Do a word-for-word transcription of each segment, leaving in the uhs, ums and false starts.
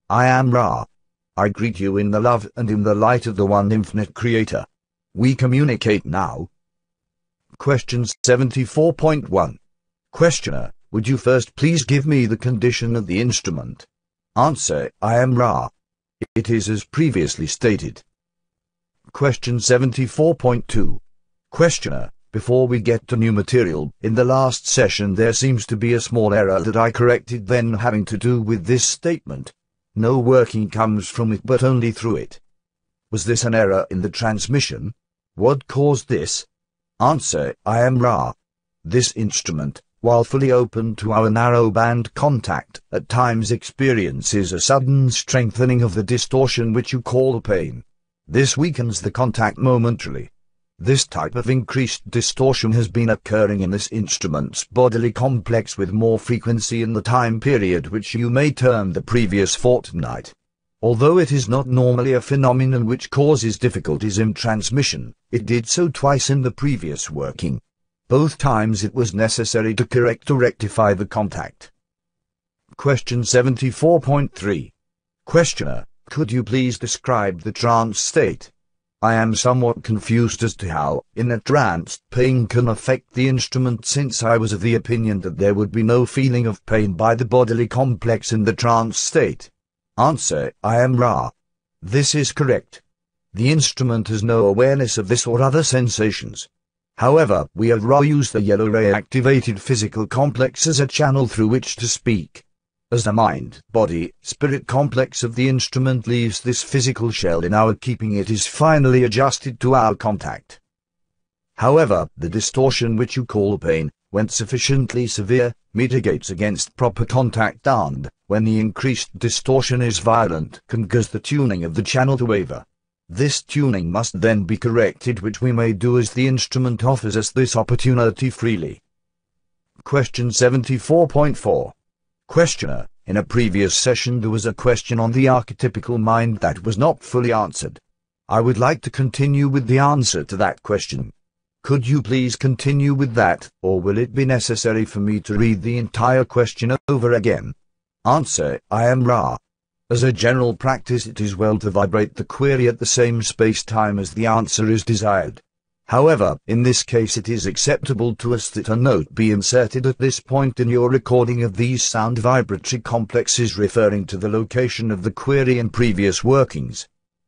I am Ra. I greet you in the love and in the light of the one infinite Creator. We communicate now. Question seventy-four point one. Questioner, would you first please give me the condition of the instrument? Answer, I am Ra. It is as previously stated. Question seventy-four point two. Questioner, before we get to new material, in the last session there seems to be a small error that I corrected then having to do with this statement. No working comes from it but only through it. Was this an error in the transmission? What caused this? Answer, I am Ra. This instrument, while fully open to our narrow-band contact, at times experiences a sudden strengthening of the distortion which you call pain. This weakens the contact momentarily. This type of increased distortion has been occurring in this instrument's bodily complex with more frequency in the time period which you may term the previous fortnight. Although it is not normally a phenomenon which causes difficulties in transmission, it did so twice in the previous working. Both times it was necessary to correct or rectify the contact. Question seventy-four point three. Questioner, could you please describe the trance state? I am somewhat confused as to how, in a trance, pain can affect the instrument since I was of the opinion that there would be no feeling of pain by the bodily complex in the trance state. Answer, I am Ra. This is correct. The instrument has no awareness of this or other sensations. However, we have Ra used the yellow ray activated physical complex as a channel through which to speak. As the mind, body, spirit complex of the instrument leaves this physical shell in our keeping, it is finally adjusted to our contact. However, the distortion which you call pain, when sufficiently severe, mitigates against proper contact and, when the increased distortion is violent, can cause the tuning of the channel to waver. This tuning must then be corrected, which we may do as the instrument offers us this opportunity freely. Question seventy-four point four. Questioner, in a previous session there was a question on the archetypical mind that was not fully answered. I would like to continue with the answer to that question. Could you please continue with that, or will it be necessary for me to read the entire question over again? Answer, I am Ra. As a general practice it is well to vibrate the query at the same space-time as the answer is desired. However, in this case it is acceptable to us that a note be inserted at this point in your recording of these sound vibratory complexes referring to the location of the query and previous workings.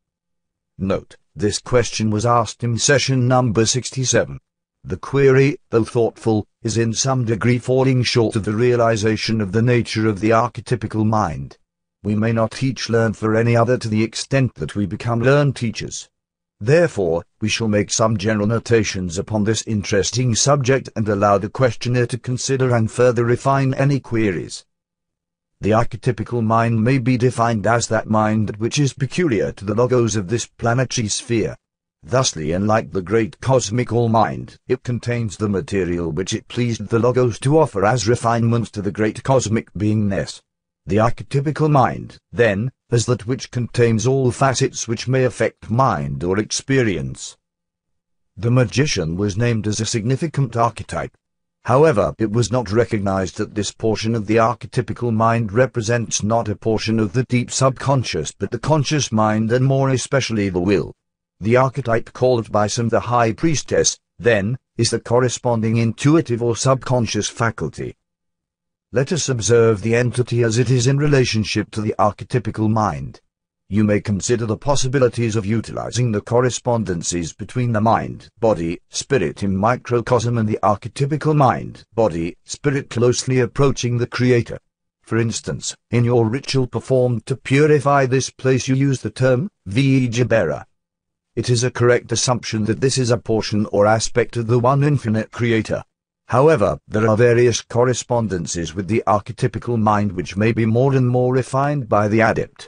Note, this question was asked in session number sixty-seven. The query, though thoughtful, is in some degree falling short of the realization of the nature of the archetypical mind. We may not teach learn for any other to the extent that we become learn teachers. Therefore, we shall make some general notations upon this interesting subject and allow the questioner to consider and further refine any queries. The archetypical mind may be defined as that mind which is peculiar to the logos of this planetary sphere. Thusly, unlike the great cosmic all-mind, it contains the material which it pleased the logos to offer as refinements to the great cosmic beingness. The archetypical mind, then, is that which contains all facets which may affect mind or experience. The magician was named as a significant archetype. However, it was not recognized that this portion of the archetypical mind represents not a portion of the deep subconscious but the conscious mind and more especially the will. The archetype called by some the high priestess, then, is the corresponding intuitive or subconscious faculty. Let us observe the entity as it is in relationship to the archetypical mind. You may consider the possibilities of utilizing the correspondences between the mind, body, spirit in microcosm and the archetypical mind, body, spirit closely approaching the Creator. For instance, in your ritual performed to purify this place you use the term Vijabera. It is a correct assumption that this is a portion or aspect of the one infinite Creator. However, there are various correspondences with the archetypical mind which may be more and more refined by the adept.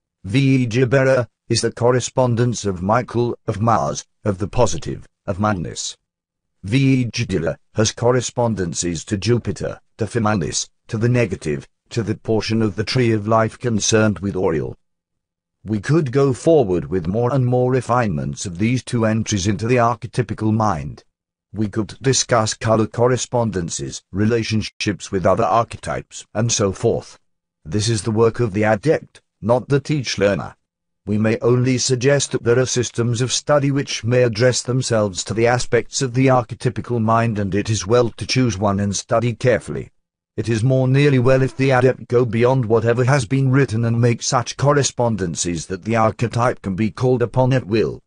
Vijabera is the correspondence of Michael, of Mars, of the positive, of madness. Vijadila has correspondences to Jupiter, to Femalis, to the negative, to the portion of the tree of life concerned with Oriel. We could go forward with more and more refinements of these two entries into the archetypical mind. We could discuss color correspondences, relationships with other archetypes, and so forth. This is the work of the adept, not the teach-learner. We may only suggest that there are systems of study which may address themselves to the aspects of the archetypical mind, and it is well to choose one and study carefully. It is more nearly well if the adept go beyond whatever has been written and make such correspondences that the archetype can be called upon at will.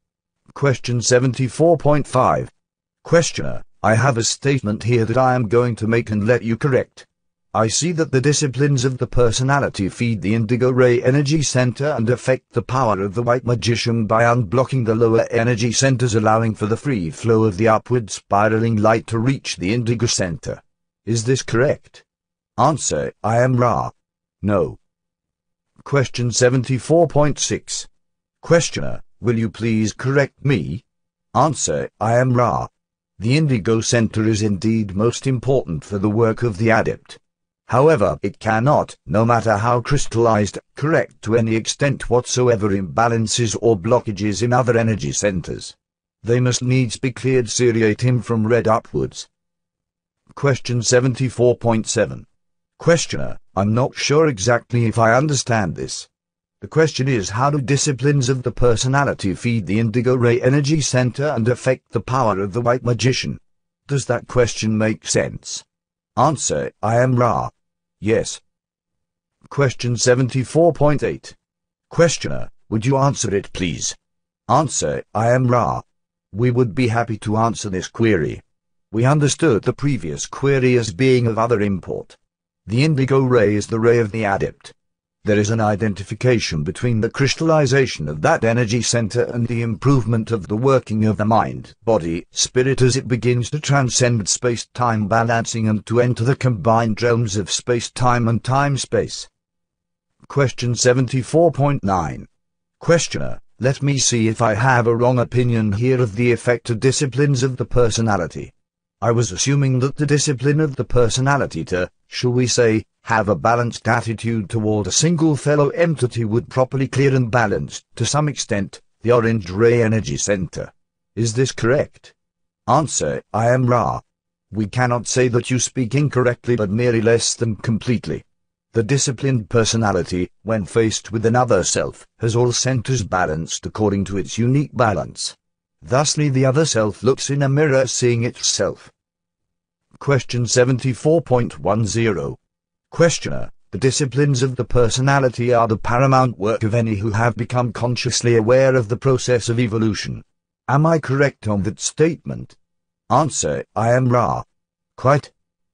Question seventy-four point five. Questioner: I have a statement here that I am going to make and let you correct. I see that the disciplines of the personality feed the indigo ray energy center and affect the power of the white magician by unblocking the lower energy centers, allowing for the free flow of the upward spiraling light to reach the indigo center. Is this correct? Answer: I am Ra. No. Question seventy-four point six. Questioner: will you please correct me? Answer: I am Ra. The indigo center is indeed most important for the work of the adept. However, it cannot, no matter how crystallized, correct to any extent whatsoever imbalances or blockages in other energy centers. They must needs be cleared seriatim from red upwards. Question seventy-four point seven. Questioner: I'm not sure exactly if I understand this. The question is, how do disciplines of the personality feed the indigo ray energy center and affect the power of the white magician? Does that question make sense? Answer: I am Ra. Yes. Question seventy-four point eight. Questioner: would you answer it please? Answer: I am Ra. We would be happy to answer this query. We understood the previous query as being of other import. The indigo ray is the ray of the adept. There is an identification between the crystallization of that energy center and the improvement of the working of the mind, body, spirit as it begins to transcend space-time balancing and to enter the combined realms of space-time and time-space. Question seventy-four point nine. Questioner: let me see if I have a wrong opinion here of the effect of disciplines of the personality. I was assuming that the discipline of the personality to, shall we say, have a balanced attitude toward a single fellow entity would properly clear and balance, to some extent, the orange ray energy center. Is this correct? Answer: I am Ra. We cannot say that you speak incorrectly, but merely less than completely. The disciplined personality, when faced with another self, has all centers balanced according to its unique balance. Thusly the other self looks in a mirror seeing itself. Question seventy-four point ten. Questioner: the disciplines of the personality are the paramount work of any who have become consciously aware of the process of evolution. Am I correct on that statement? Answer: I am Ra. Quite.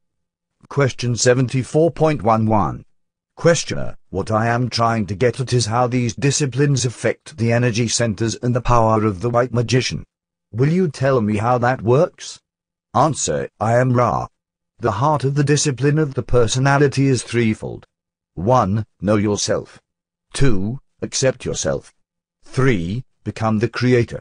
Question seventy-four point eleven. Questioner: what I am trying to get at is how these disciplines affect the energy centers and the power of the white magician. Will you tell me how that works? Answer: I am Ra. The heart of the discipline of the personality is threefold. one. Know yourself. two. Accept yourself. three. Become the creator.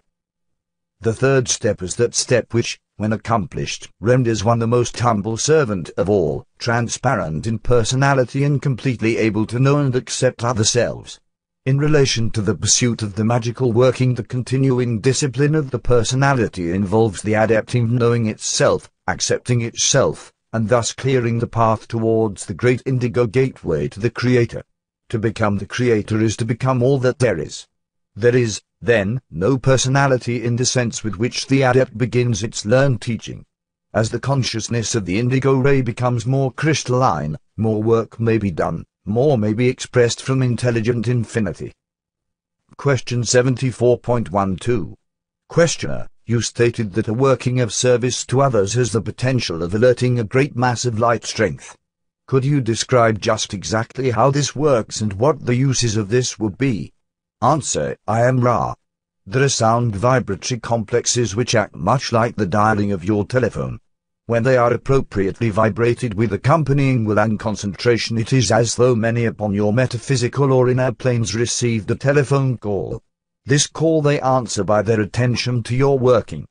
The third step is that step which, when accomplished, renders one the most humble servant of all, transparent in personality and completely able to know and accept other selves. In relation to the pursuit of the magical working, the continuing discipline of the personality involves the adept in knowing itself, accepting itself, and thus clearing the path towards the great indigo gateway to the creator. To become the creator is to become all that there is. There is, then, no personality in the sense with which the adept begins its learned teaching. As the consciousness of the indigo ray becomes more crystalline, more work may be done, more may be expressed from intelligent infinity. Question seventy-four point twelve. Questioner: you stated that a working of service to others has the potential of alerting a great mass of light strength. Could you describe just exactly how this works and what the uses of this would be? Answer: I am Ra. There are sound vibratory complexes which act much like the dialing of your telephone. When they are appropriately vibrated with accompanying will and concentration, it is as though many upon your metaphysical or inner planes received a telephone call. This call they answer by their attention to your working.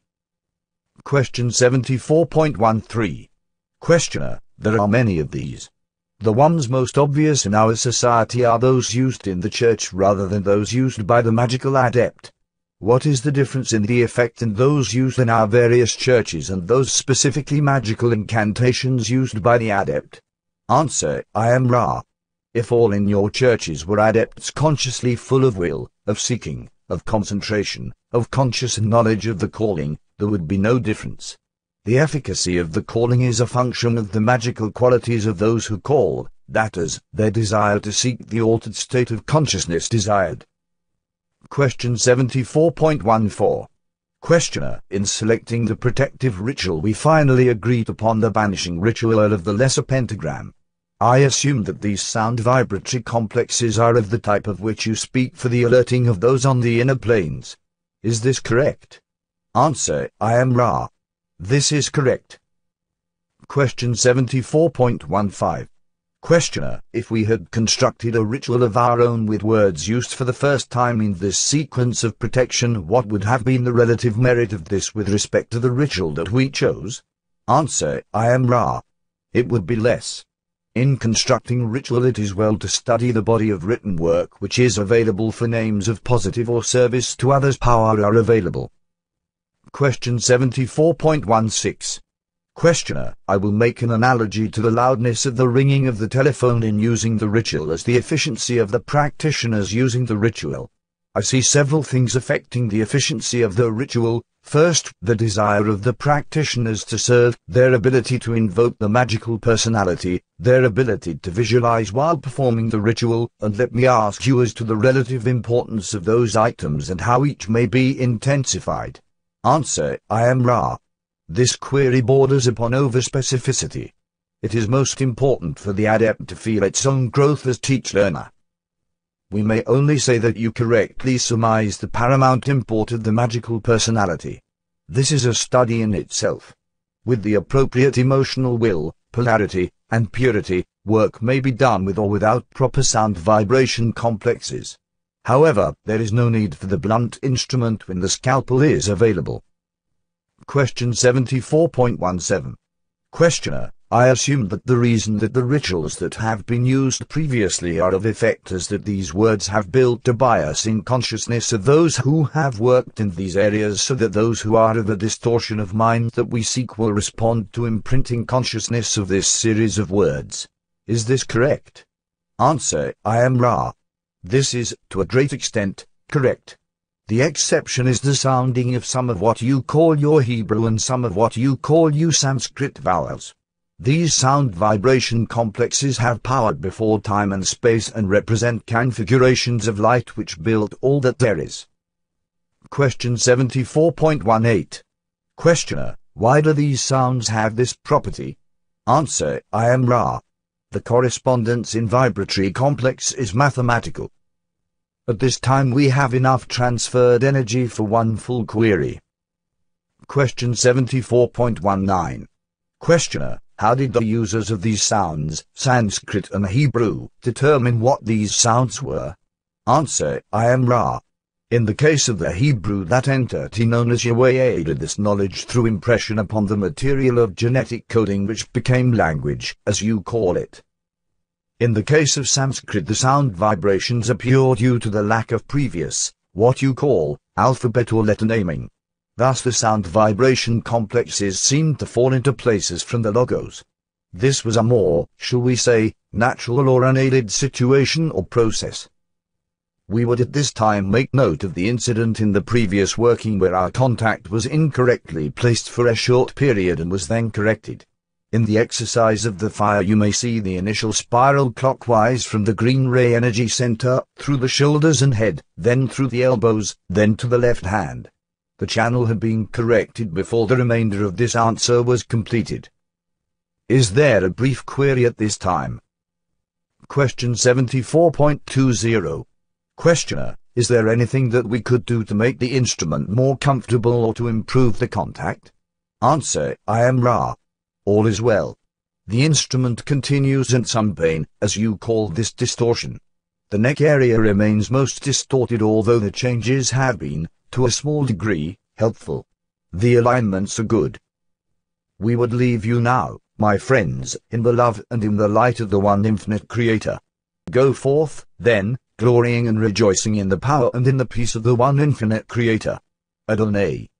Question seventy-four point thirteen. Questioner: there are many of these. The ones most obvious in our society are those used in the church rather than those used by the magical adept. What is the difference in the effect in those used in our various churches and those specifically magical incantations used by the adept? Answer: I am Ra. If all in your churches were adepts consciously full of will, of seeking, of concentration, of conscious knowledge of the calling, there would be no difference. The efficacy of the calling is a function of the magical qualities of those who call, that is, their desire to seek the altered state of consciousness desired. Question seventy-four point one four. Questioner, in selecting the protective ritual we finally agreed upon the banishing ritual of the lesser pentagram. I assume that these sound vibratory complexes are of the type of which you speak for the alerting of those on the inner planes. Is this correct? Answer, I am Ra. This is correct. Question seventy-four point one five. Questioner, if we had constructed a ritual of our own with words used for the first time in this sequence of protection, what would have been the relative merit of this with respect to the ritual that we chose? Answer, I am Ra. It would be less. In constructing ritual it is well to study the body of written work which is available for names of positive or service to others power are available. Question seventy-four point one six. Questioner, I will make an analogy to the loudness of the ringing of the telephone in using the ritual as the efficiency of the practitioners using the ritual. I see several things affecting the efficiency of the ritual. First, the desire of the practitioners to serve, their ability to invoke the magical personality, their ability to visualize while performing the ritual, and let me ask you as to the relative importance of those items and how each may be intensified. Answer, I am Ra. This query borders upon overspecificity. It is most important for the adept to feel its own growth as teach-learner. We may only say that you correctly surmise the paramount import of the magical personality. This is a study in itself. With the appropriate emotional will, polarity, and purity, work may be done with or without proper sound vibration complexes. However, there is no need for the blunt instrument when the scalpel is available. Question seventy-four point one seven. Questioner, I assume that the reason that the rituals that have been used previously are of effect is that these words have built a bias in consciousness of those who have worked in these areas so that those who are of a distortion of mind that we seek will respond to imprinting consciousness of this series of words. Is this correct? Answer, I am Ra. This is, to a great extent, correct. The exception is the sounding of some of what you call your Hebrew and some of what you call you Sanskrit vowels. These sound vibration complexes have powered before time and space and represent configurations of light which build all that there is. Question seventy-four point one eight. Questioner, why do these sounds have this property? Answer, I am Ra. The correspondence in vibratory complex is mathematical. At this time we have enough transferred energy for one full query. Question seventy-four point one nine. Questioner, how did the users of these sounds, Sanskrit and Hebrew, determine what these sounds were? Answer, I am Ra. In the case of the Hebrew, that entity known as Yahweh aided this knowledge through impression upon the material of genetic coding which became language, as you call it. In the case of Sanskrit, the sound vibrations appear due to the lack of previous, what you call, alphabet or letter naming. Thus the sound vibration complexes seemed to fall into places from the logos. This was a more, shall we say, natural or unaided situation or process. We would at this time make note of the incident in the previous working where our contact was incorrectly placed for a short period and was then corrected. In the exercise of the fire you may see the initial spiral clockwise from the green ray energy center, through the shoulders and head, then through the elbows, then to the left hand. The channel had been corrected before the remainder of this answer was completed. Is there a brief query at this time? Question seventy-four point two zero. Questioner, is there anything that we could do to make the instrument more comfortable or to improve the contact? Answer, I am Ra. All is well. The instrument continues in some pain, as you call this distortion. The neck area remains most distorted, although the changes have been, to a small degree, helpful. The alignments are good. We would leave you now, my friends, in the love and in the light of the one infinite Creator. Go forth, then, glorying and rejoicing in the power and in the peace of the one infinite Creator. Adonai.